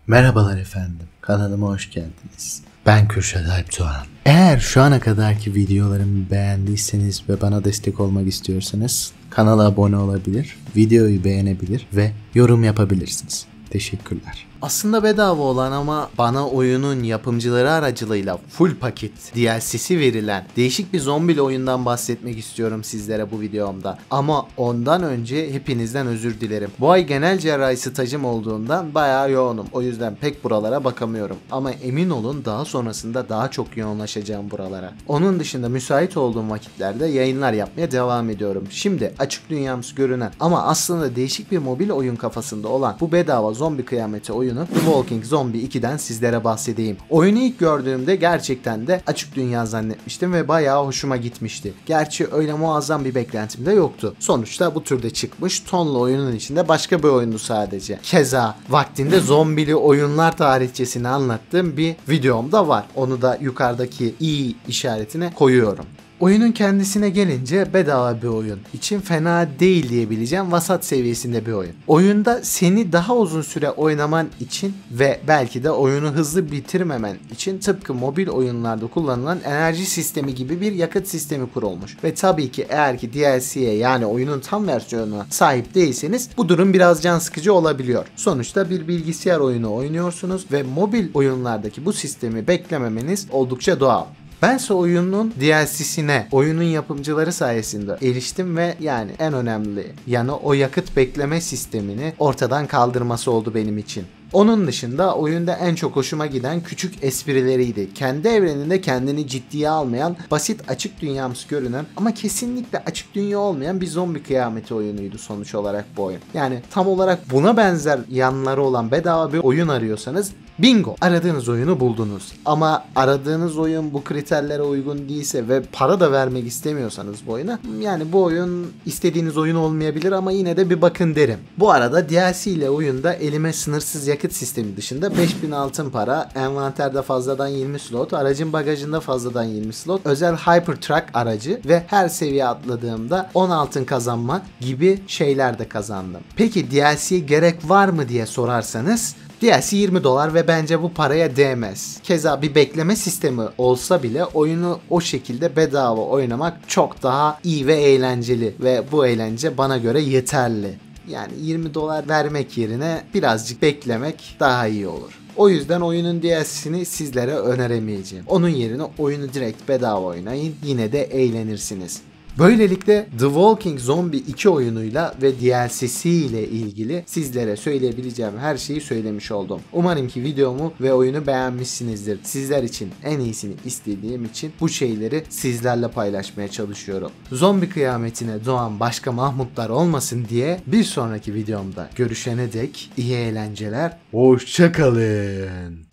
Merhabalar efendim, kanalıma hoş geldiniz. Ben Kürşat Alp Doğan. Eğer şu ana kadarki videolarımı beğendiyseniz ve bana destek olmak istiyorsanız kanala abone olabilir, videoyu beğenebilir ve yorum yapabilirsiniz. Teşekkürler. Aslında bedava olan ama bana oyunun yapımcıları aracılığıyla full paket DLC'si verilen değişik bir zombili oyundan bahsetmek istiyorum sizlere bu videomda. Ama ondan önce hepinizden özür dilerim. Bu ay genel cerrahi stajım olduğundan bayağı yoğunum. O yüzden pek buralara bakamıyorum. Ama emin olun daha sonrasında daha çok yoğunlaşacağım buralara. Onun dışında müsait olduğum vakitlerde yayınlar yapmaya devam ediyorum. Şimdi açık dünyamız görünen ama aslında değişik bir mobil oyun kafasında olan bu bedava zombi kıyameti oyunu The Walking Zombie 2'den sizlere bahsedeyim. Oyunu ilk gördüğümde gerçekten de açık dünya zannetmiştim ve bayağı hoşuma gitmişti. Gerçi öyle muazzam bir beklentim de yoktu. Sonuçta bu türde çıkmış tonlu oyunun içinde başka bir oyundu sadece. Keza vaktinde zombili oyunlar tarihçesini anlattığım bir videom da var. Onu da yukarıdaki i işaretine koyuyorum. Oyunun kendisine gelince bedava bir oyun için fena değil diyebileceğim vasat seviyesinde bir oyun. Oyunda seni daha uzun süre oynaman için ve belki de oyunu hızlı bitirmemen için tıpkı mobil oyunlarda kullanılan enerji sistemi gibi bir yakıt sistemi kurulmuş. Ve tabii ki eğer ki DLC'ye yani oyunun tam versiyonuna sahip değilseniz bu durum biraz can sıkıcı olabiliyor. Sonuçta bir bilgisayar oyunu oynuyorsunuz ve mobil oyunlardaki bu sistemi beklememeniz oldukça doğal. Bense oyunun DLC'sine oyunun yapımcıları sayesinde eriştim ve yani en önemli yanı o yakıt bekleme sistemini ortadan kaldırması oldu benim için. Onun dışında oyunda en çok hoşuma giden küçük esprileriydi. Kendi evreninde kendini ciddiye almayan, basit açık dünyamız görünen ama kesinlikle açık dünya olmayan bir zombi kıyameti oyunuydu sonuç olarak bu oyun. Yani tam olarak buna benzer yanları olan bedava bir oyun arıyorsanız bingo! Aradığınız oyunu buldunuz. Ama aradığınız oyun bu kriterlere uygun değilse ve para da vermek istemiyorsanız bu oyuna, yani bu oyun istediğiniz oyun olmayabilir ama yine de bir bakın derim. Bu arada DLC ile oyunda elime sınırsız yakıt sistemi dışında 5000 altın para, envanterde fazladan 20 slot, aracın bagajında fazladan 20 slot, özel Hypertruck aracı ve her seviye atladığımda 10 altın kazanma gibi şeyler de kazandım. Peki DLC'ye gerek var mı diye sorarsanız, DLC $20 ve bence bu paraya değmez. Keza bir bekleme sistemi olsa bile oyunu o şekilde bedava oynamak çok daha iyi ve eğlenceli ve bu eğlence bana göre yeterli. Yani $20 vermek yerine birazcık beklemek daha iyi olur. O yüzden oyunun DLC'sini sizlere öneremeyeceğim. Onun yerine oyunu direkt bedava oynayın, yine de eğlenirsiniz. Böylelikle The Walking Zombie 2 oyunuyla ve DLC'si ile ilgili sizlere söyleyebileceğim her şeyi söylemiş oldum. Umarım ki videomu ve oyunu beğenmişsinizdir. Sizler için en iyisini istediğim için bu şeyleri sizlerle paylaşmaya çalışıyorum. Zombi kıyametine doğan başka Mahmutlar olmasın diye bir sonraki videomda görüşene dek iyi eğlenceler. Hoşça kalın.